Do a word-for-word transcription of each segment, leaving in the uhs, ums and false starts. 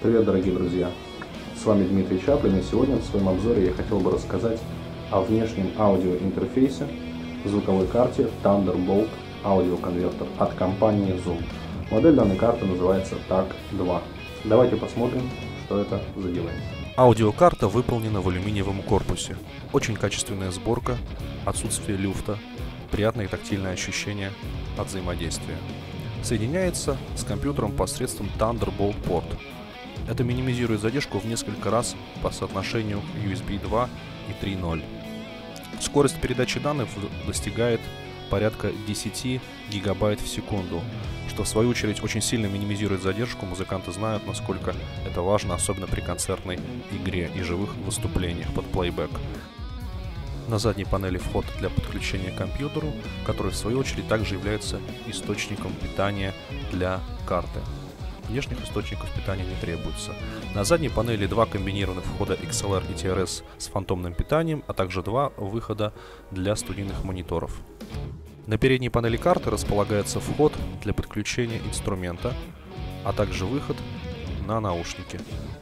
Привет, дорогие друзья! С вами Дмитрий Чаплин, и сегодня в своем обзоре я хотел бы рассказать о внешнем аудиоинтерфейсе звуковой карте Thunderbolt аудиоконвертер от компании Zoom. Модель данной карты называется так два. Давайте посмотрим, что это за девайс. Аудиокарта выполнена в алюминиевом корпусе. Очень качественная сборка, отсутствие люфта, приятные тактильные ощущения от взаимодействия. Соединяется с компьютером посредством Thunderbolt порт. Это минимизирует задержку в несколько раз по соотношению ю эс би два и три ноль. Скорость передачи данных достигает порядка десяти гигабайт в секунду, что в свою очередь очень сильно минимизирует задержку. Музыканты знают, насколько это важно, особенно при концертной игре и живых выступлениях под плейбэк. На задней панели вход для подключения к компьютеру, который в свою очередь также является источником питания для карты. Внешних источников питания не требуется. На задней панели два комбинированных входа икс эл ар и ти ар эс с фантомным питанием, а также два выхода для студийных мониторов. На передней панели карты располагается вход для подключения инструмента, а также выход на наушники.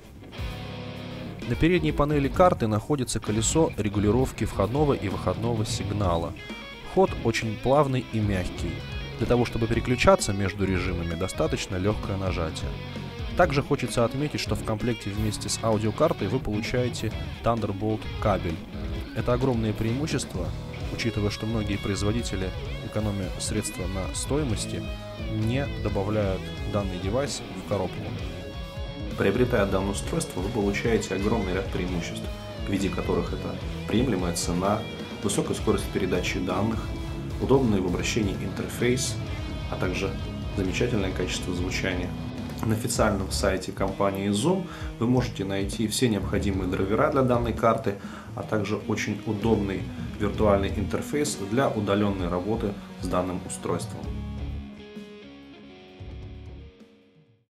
На передней панели карты находится колесо регулировки входного и выходного сигнала. Ход очень плавный и мягкий. Для того, чтобы переключаться между режимами, достаточно легкое нажатие. Также хочется отметить, что в комплекте вместе с аудиокартой вы получаете Thunderbolt кабель. Это огромное преимущество, учитывая, что многие производители, экономя средства на стоимости, не добавляют данный девайс в коробку. Приобретая данное устройство, вы получаете огромный ряд преимуществ, в виде которых это приемлемая цена, высокая скорость передачи данных, удобный в обращении интерфейс, а также замечательное качество звучания. На официальном сайте компании Zoom вы можете найти все необходимые драйвера для данной карты, а также очень удобный виртуальный интерфейс для удаленной работы с данным устройством.